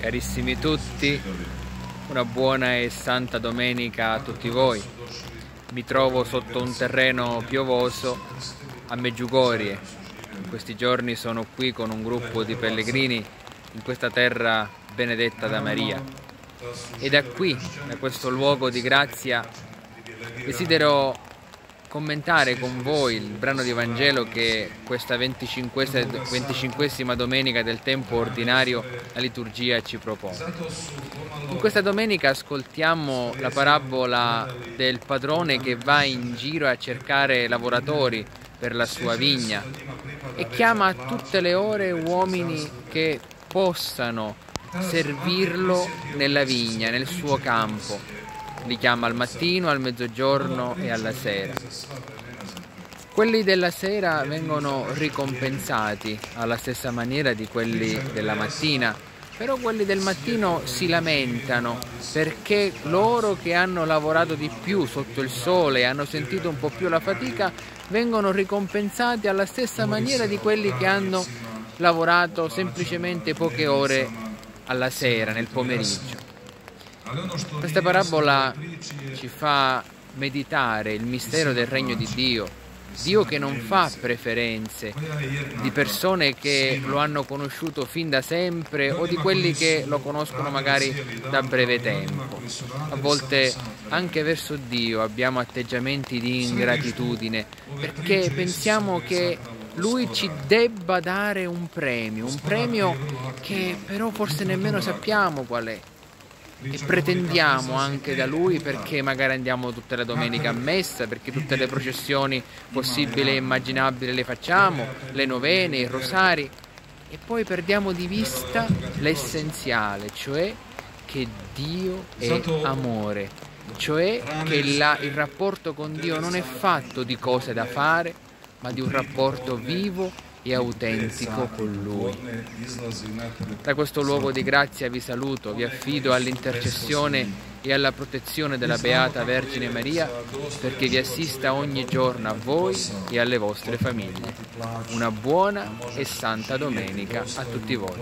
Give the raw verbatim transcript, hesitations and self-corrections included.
Carissimi tutti, una buona e santa domenica a tutti voi. Mi trovo sotto un terreno piovoso a Medjugorje. In questi giorni sono qui con un gruppo di pellegrini in questa terra benedetta da Maria. E da qui, da questo luogo di grazia, desidero commentare con voi il brano di Vangelo che questa venticinquesima domenica del tempo ordinario la liturgia ci propone. In questa domenica ascoltiamo la parabola del padrone che va in giro a cercare lavoratori per la sua vigna e chiama a tutte le ore uomini che possano servirlo nella vigna, nel suo campo. Li chiama al mattino, al mezzogiorno e alla sera. Quelli della sera vengono ricompensati alla stessa maniera di quelli della mattina, però quelli del mattino si lamentano perché loro che hanno lavorato di più sotto il sole e hanno sentito un po' più la fatica vengono ricompensati alla stessa maniera di quelli che hanno lavorato semplicemente poche ore alla sera, nel pomeriggio. Questa parabola ci fa meditare il mistero del regno di Dio, Dio che non fa preferenze di persone che lo hanno conosciuto fin da sempre o di quelli che lo conoscono magari da breve tempo. A volte anche verso Dio abbiamo atteggiamenti di ingratitudine perché pensiamo che Lui ci debba dare un premio, un premio che però forse nemmeno sappiamo qual è. E pretendiamo anche da Lui perché magari andiamo tutte le domeniche a messa, perché tutte le processioni possibili e immaginabili le facciamo, le novene, i rosari, e poi perdiamo di vista l'essenziale, cioè che Dio è amore, cioè che la, il rapporto con Dio non è fatto di cose da fare, ma di un rapporto vivo e autentico con Lui. Da questo luogo di grazia vi saluto, vi affido all'intercessione e alla protezione della Beata Vergine Maria perché vi assista ogni giorno a voi e alle vostre famiglie. Una buona e santa domenica a tutti voi.